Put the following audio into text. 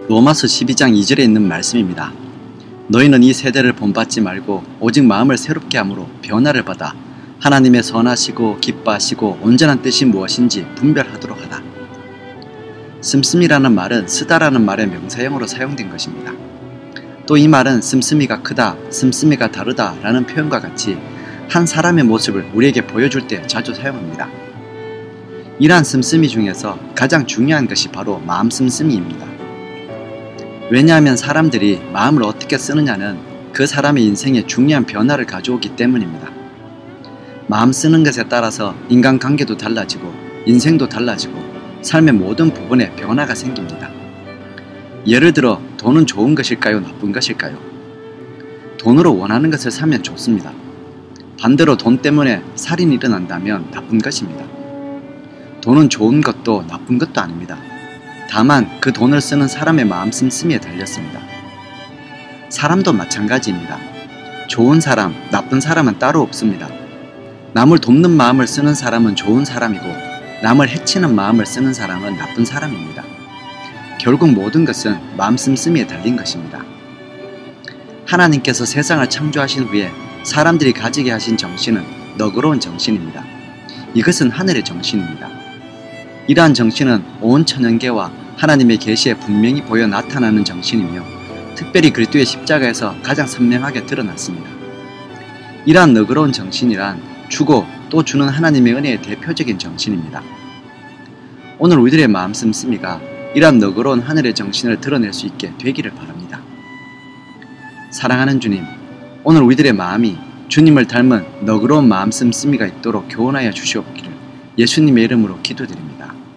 로마서 12장 2절에 있는 말씀입니다. 너희는 이 세대를 본받지 말고 오직 마음을 새롭게 함으로 변화를 받아 하나님의 선하시고 기뻐하시고 온전한 뜻이 무엇인지 분별하도록 하다. 씀씀이라는 말은 쓰다라는 말의 명사형으로 사용된 것입니다. 또 이 말은 씀씀이가 크다, 씀씀이가 다르다 라는 표현과 같이 한 사람의 모습을 우리에게 보여줄 때 자주 사용합니다. 이러한 씀씀이 중에서 가장 중요한 것이 바로 마음 씀씀이입니다. 왜냐하면 사람들이 마음을 어떻게 쓰느냐는 그 사람의 인생에 중요한 변화를 가져오기 때문입니다. 마음 쓰는 것에 따라서 인간관계도 달라지고 인생도 달라지고 삶의 모든 부분에 변화가 생깁니다. 예를 들어 돈은 좋은 것일까요? 나쁜 것일까요? 돈으로 원하는 것을 사면 좋습니다. 반대로 돈 때문에 살인이 일어난다면 나쁜 것입니다. 돈은 좋은 것도 나쁜 것도 아닙니다. 다만 그 돈을 쓰는 사람의 마음 씀씀이에 달렸습니다. 사람도 마찬가지입니다. 좋은 사람, 나쁜 사람은 따로 없습니다. 남을 돕는 마음을 쓰는 사람은 좋은 사람이고 남을 해치는 마음을 쓰는 사람은 나쁜 사람입니다. 결국 모든 것은 마음 씀씀이에 달린 것입니다. 하나님께서 세상을 창조하신 후에 사람들이 가지게 하신 정신은 너그러운 정신입니다. 이것은 하늘의 정신입니다. 이러한 정신은 온 천연계와 하나님의 계시에 분명히 보여 나타나는 정신이며 특별히 그리스도의 십자가에서 가장 선명하게 드러났습니다. 이러한 너그러운 정신이란 주고 또 주는 하나님의 은혜의 대표적인 정신입니다. 오늘 우리들의 마음 씀씀이가 이러한 너그러운 하늘의 정신을 드러낼 수 있게 되기를 바랍니다. 사랑하는 주님, 오늘 우리들의 마음이 주님을 닮은 너그러운 마음 씀씀이가 있도록 교훈하여 주시옵기를 예수님의 이름으로 기도드립니다.